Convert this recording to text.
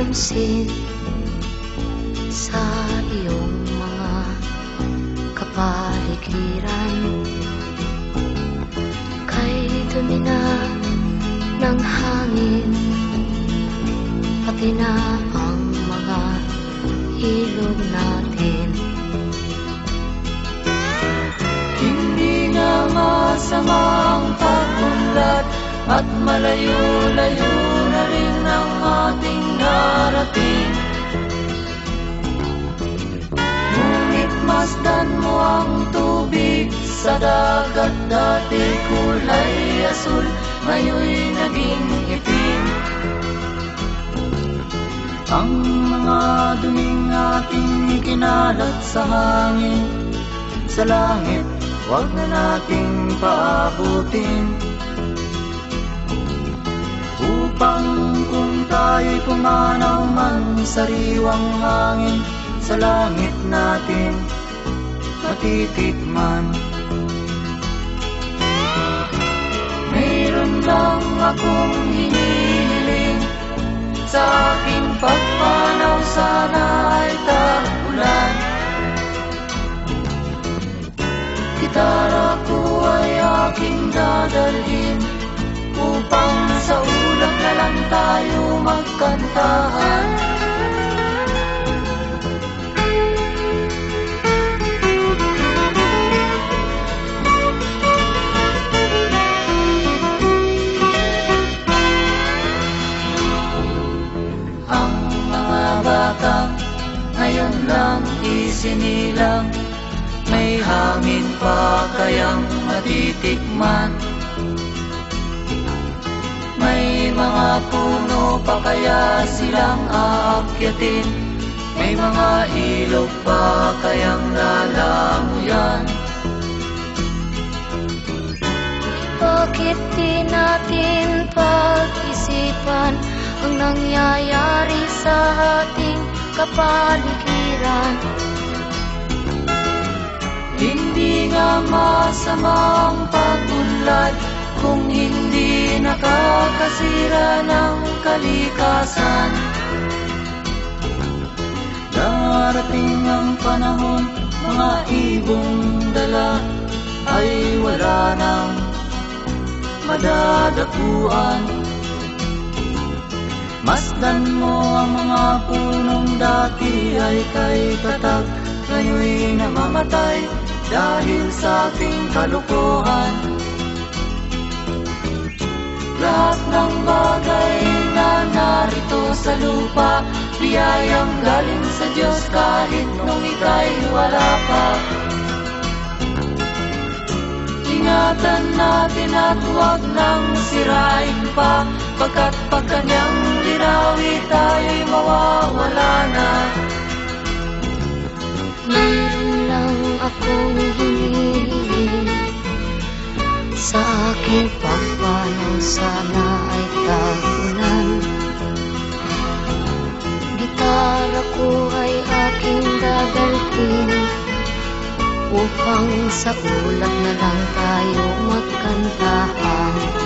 pansin sa iyong mga kapaligiran. Kay dumi na ng hangin, pati na ang mga ilog natin. Hindi na masamang pag-unlad at malayo-layo na rin ang ating narating. Ngunit masdan mo ang tubig sa dagat, dati kulay asul, ngayon'y naging itim. Ang mga duming ating ikinalat sa hangin, sa langit, huwag na nating paabutin. Upang kung tayo'y pumanaw man sa sariwang hangin, sa langit natin matitikman. Mayroon lang akong hinihiling, sa aking pagpanaw sana ay tag-ulan. Gitara ko ay aking dadalhin, upang sa ulap na lang tayo magkantahan. Ang mga batang ngayon lang isinilang, may hangin pa kayang matitikman. May mga puno pa kaya silang aakyatin, may mga ilog pa kayang lalanguyan. Bakit di natin pag-isipan ang nangyayari sa ating kapaligiran? Hindi nga masamang pag-unlad kung hindi nakakasira ng kalikasan. Darating ang panahon, mga ibong dala ay wala nang madadapuan. Masdan mo ang mga punong dati ay kay tatag, ngayon'y namamatay dahil sa ating kalukuhan. Lahat ng bagay na narito sa lupa, biyayang galing sa Diyos kahit nung ika'y wala pa. Ingatan natin at huwag nang sirain pa, pagkat pag kanyang dinawi tayo'y mawawala na. Mayroon lang akong hinihiling, sa aking pagpanaw sana ay tag-ulan. Gitara ko ay aking dadalhin, upang sa ulap na lang tayo magkantahan.